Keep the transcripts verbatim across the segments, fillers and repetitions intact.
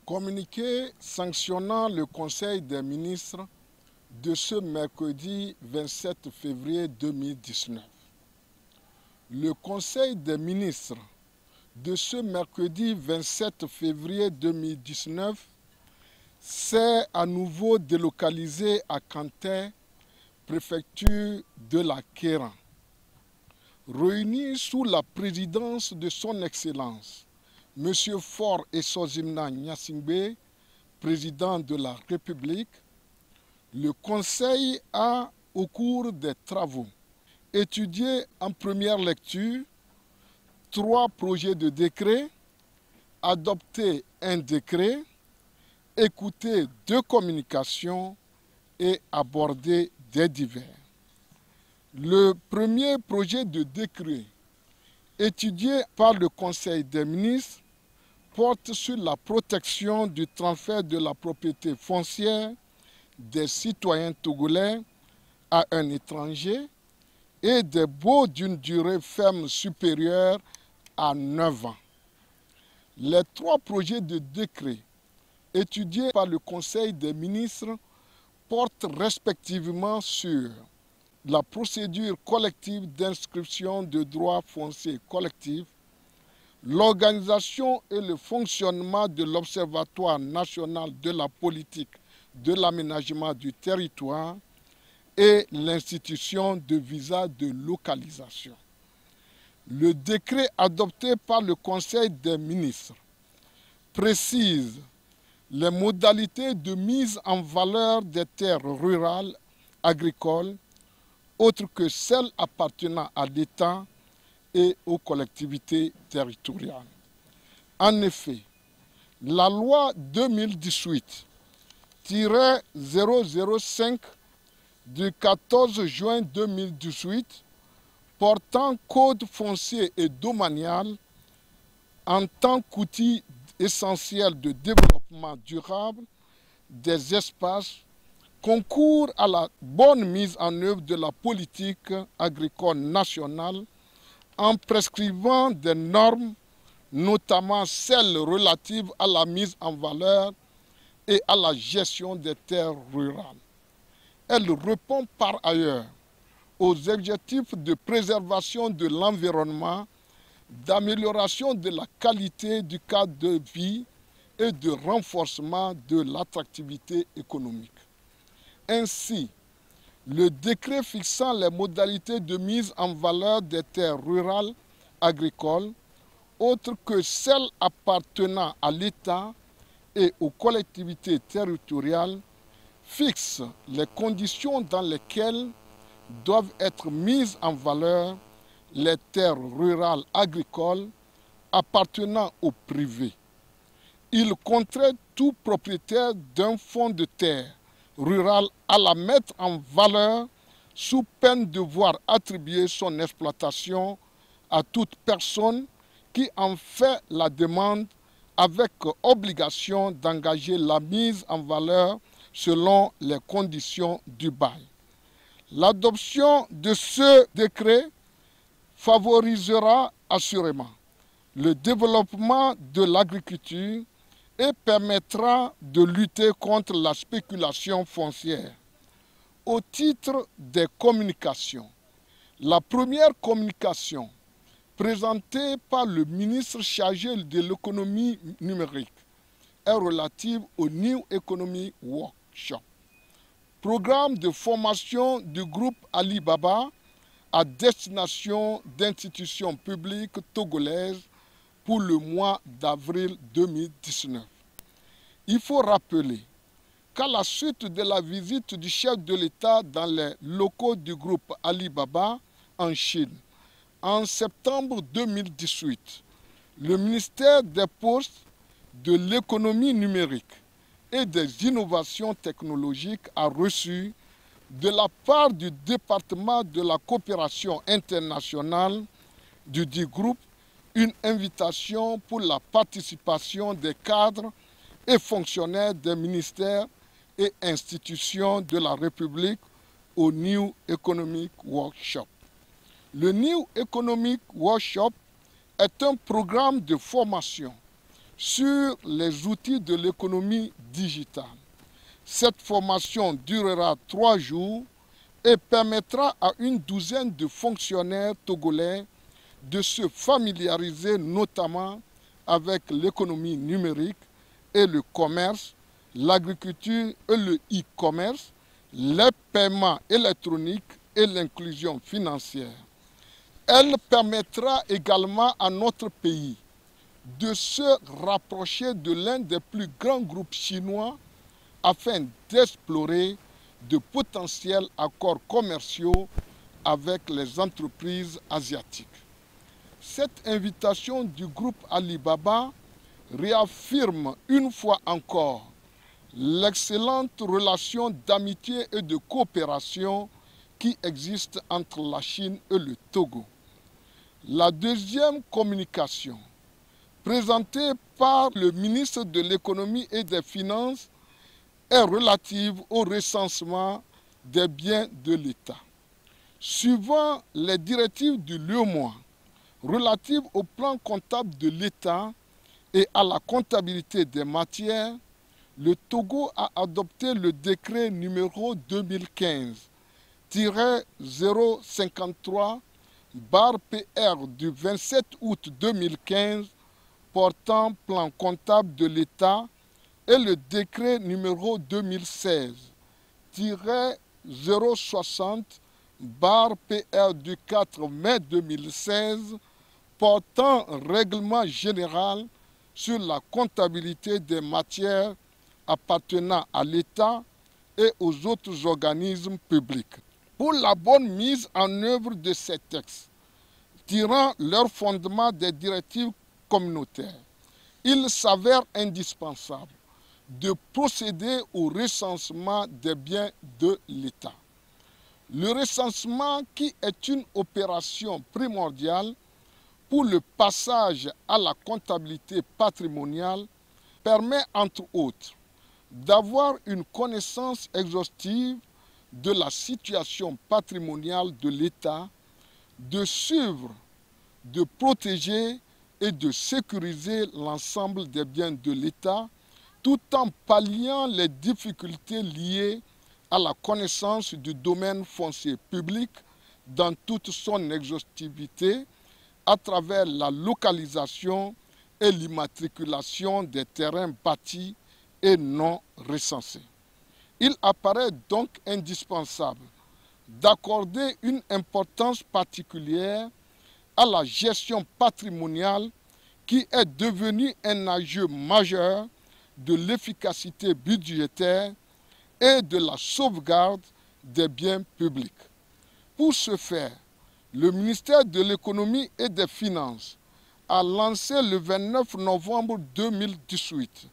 Communiqué sanctionnant le Conseil des ministres de ce mercredi vingt-sept février deux mille dix-neuf. Le Conseil des ministres de ce mercredi vingt-sept février deux mille dix-neuf s'est à nouveau délocalisé à Kanté, préfecture de la Kéran. Réunis sous la présidence de son Excellence, M. Faure Essozimna Gnassingbé, président de la République, le Conseil a, au cours des travaux, étudié en première lecture trois projets de décret, adopté un décret, écouté deux communications et abordé des divers. Le premier projet de décret, étudié par le Conseil des ministres, porte sur la protection du transfert de la propriété foncière des citoyens togolais à un étranger et des baux d'une durée ferme supérieure à neuf ans. Les trois projets de décret étudiés par le Conseil des ministres portent respectivement sur la procédure collective d'inscription de droits fonciers collectifs, l'organisation et le fonctionnement de l'Observatoire national de la politique de l'aménagement du territoire et l'institution de visas de localisation. Le décret adopté par le Conseil des ministres précise les modalités de mise en valeur des terres rurales agricoles autres que celles appartenant à l'État et aux collectivités territoriales. En effet, la loi deux mille dix-huit tiret zéro zéro cinq du quatorze juin deux mille dix-huit portant code foncier et domanial en tant qu'outil essentiel de développement durable des espaces concourt à la bonne mise en œuvre de la politique agricole nationale en prescrivant des normes, notamment celles relatives à la mise en valeur et à la gestion des terres rurales. Elle répond par ailleurs aux objectifs de préservation de l'environnement, d'amélioration de la qualité du cadre de vie et de renforcement de l'attractivité économique. Ainsi, le décret fixant les modalités de mise en valeur des terres rurales agricoles, autres que celles appartenant à l'État et aux collectivités territoriales, fixe les conditions dans lesquelles doivent être mises en valeur les terres rurales agricoles appartenant au privé. Il contraint tout propriétaire d'un fonds de terre rural à la mettre en valeur sous peine de voir attribuer son exploitation à toute personne qui en fait la demande avec obligation d'engager la mise en valeur selon les conditions du bail. L'adoption de ce décret favorisera assurément le développement de l'agriculture et permettra de lutter contre la spéculation foncière. Au titre des communications, la première communication présentée par le ministre chargé de l'économie numérique est relative au New Economy Workshop, programme de formation du groupe Alibaba à destination d'institutions publiques togolaises pour le mois d'avril deux mille dix-neuf. Il faut rappeler qu'à la suite de la visite du chef de l'État dans les locaux du groupe Alibaba en Chine en septembre deux mille dix-huit, le ministère des Postes, de l'économie numérique et des innovations technologiques a reçu de la part du département de la coopération internationale du dit groupe une invitation pour la participation des cadres et fonctionnaires des ministères et institutions de la République au New Economic Workshop. Le New Economic Workshop est un programme de formation sur les outils de l'économie digitale. Cette formation durera trois jours et permettra à une douzaine de fonctionnaires togolais de se familiariser notamment avec l'économie numérique et le commerce, l'agriculture et le e-commerce, les paiements électroniques et l'inclusion financière. Elle permettra également à notre pays de se rapprocher de l'un des plus grands groupes chinois afin d'explorer de potentiels accords commerciaux avec les entreprises asiatiques. Cette invitation du groupe Alibaba réaffirme une fois encore l'excellente relation d'amitié et de coopération qui existe entre la Chine et le Togo. La deuxième communication, présentée par le ministre de l'Économie et des Finances, est relative au recensement des biens de l'État. Suivant les directives du L U E M O A relatives au plan comptable de l'État et à la comptabilité des matières, le Togo a adopté le décret numéro deux mille quinze tiret zéro cinquante-trois barre P R du vingt-sept août deux mille quinze portant plan comptable de l'État et le décret numéro deux mille seize tiret zéro soixante barre P R du quatre mai deux mille seize portant règlement général sur la comptabilité des matières appartenant à l'État et aux autres organismes publics. Pour la bonne mise en œuvre de ces textes, tirant leur fondement des directives communautaires, il s'avère indispensable de procéder au recensement des biens de l'État. Le recensement, qui est une opération primordiale pour le passage à la comptabilité patrimoniale, permet entre autres d'avoir une connaissance exhaustive de la situation patrimoniale de l'État, de suivre, de protéger et de sécuriser l'ensemble des biens de l'État, tout en palliant les difficultés liées à la connaissance du domaine foncier public dans toute son exhaustivité à travers la localisation et l'immatriculation des terrains bâtis et non recensés. Il apparaît donc indispensable d'accorder une importance particulière à la gestion patrimoniale qui est devenue un enjeu majeur de l'efficacité budgétaire et de la sauvegarde des biens publics. Pour ce faire, le ministère de l'Économie et des Finances a lancé le vingt-neuf novembre deux mille dix-huit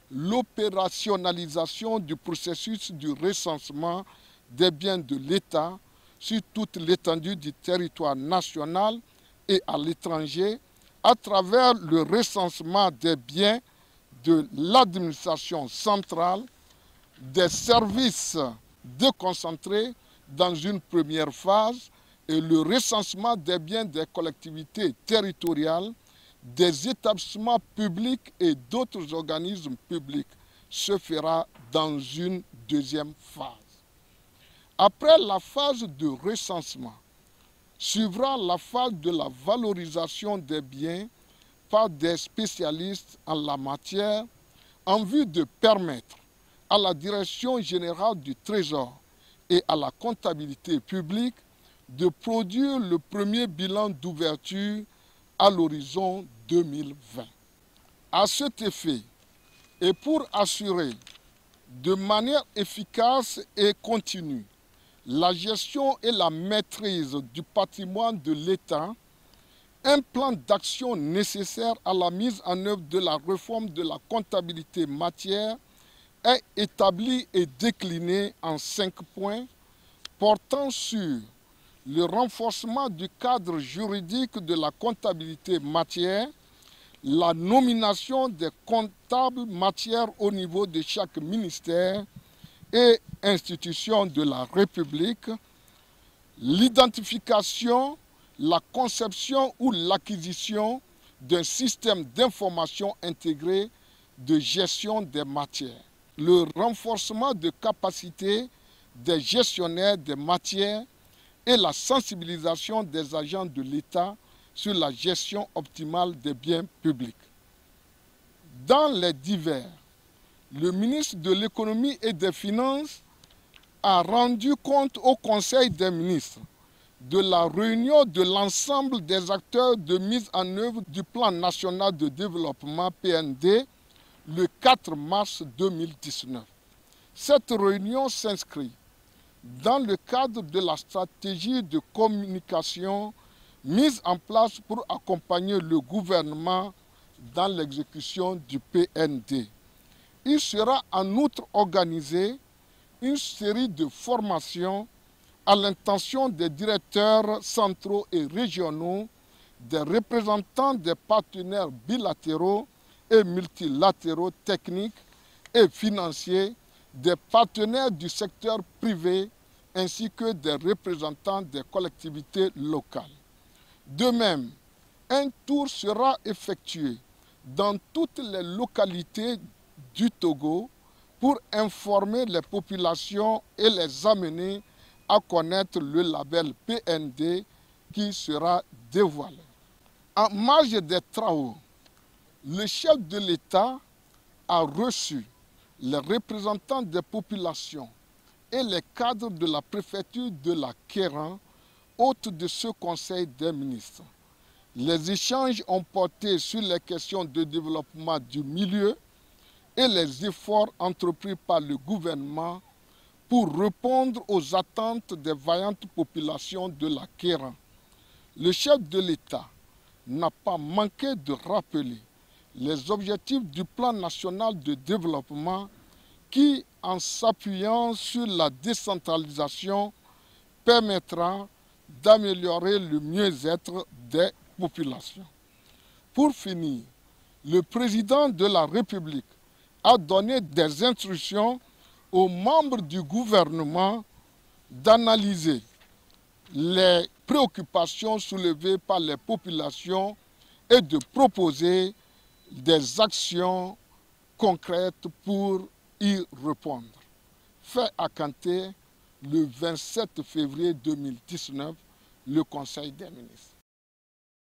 l'opérationnalisation du processus du recensement des biens de l'État sur toute l'étendue du territoire national et à l'étranger à travers le recensement des biens de l'administration centrale, des services déconcentrés dans une première phase et le recensement des biens des collectivités territoriales, des établissements publics et d'autres organismes publics se fera dans une deuxième phase. Après la phase de recensement, suivra la phase de la valorisation des biens par des spécialistes en la matière en vue de permettre à la Direction générale du Trésor et à la comptabilité publique de produire le premier bilan d'ouverture à l'horizon deux mille vingt. À cet effet, et pour assurer de manière efficace et continue la gestion et la maîtrise du patrimoine de l'État, un plan d'action nécessaire à la mise en œuvre de la réforme de la comptabilité matière est établi et décliné en cinq points portant sur le renforcement du cadre juridique de la comptabilité matière, la nomination des comptables matières au niveau de chaque ministère et institution de la République, l'identification, la conception ou l'acquisition d'un système d'information intégré de gestion des matières, le renforcement de capacités des gestionnaires des matières et la sensibilisation des agents de l'État sur la gestion optimale des biens publics. Dans les divers, le ministre de l'Économie et des Finances a rendu compte au Conseil des ministres de la réunion de l'ensemble des acteurs de mise en œuvre du Plan national de développement P N D le quatre mars deux mille dix-neuf. Cette réunion s'inscrit dans le cadre de la stratégie de communication mise en place pour accompagner le gouvernement dans l'exécution du P N D. Il sera en outre organisé une série de formations à l'intention des directeurs centraux et régionaux, des représentants des partenaires bilatéraux et multilatéraux techniques et financiers, des partenaires du secteur privé ainsi que des représentants des collectivités locales. De même, un tour sera effectué dans toutes les localités du Togo pour informer les populations et les amener à connaître le label P N D qui sera dévoilé. En marge des travaux, le chef de l'État a reçu les représentants des populations et les cadres de la préfecture de la Kéran, hôte de ce Conseil des ministres. Les échanges ont porté sur les questions de développement du milieu et les efforts entrepris par le gouvernement pour répondre aux attentes des vaillantes populations de la Kéran. Le chef de l'État n'a pas manqué de rappeler les objectifs du Plan national de développement qui, en s'appuyant sur la décentralisation, permettra d'améliorer le mieux-être des populations. Pour finir, le président de la République a donné des instructions aux membres du gouvernement d'analyser les préoccupations soulevées par les populations et de proposer des actions concrètes pour y répondre. Fait à Kanté, le vingt-sept février deux mille dix-neuf, le Conseil des ministres.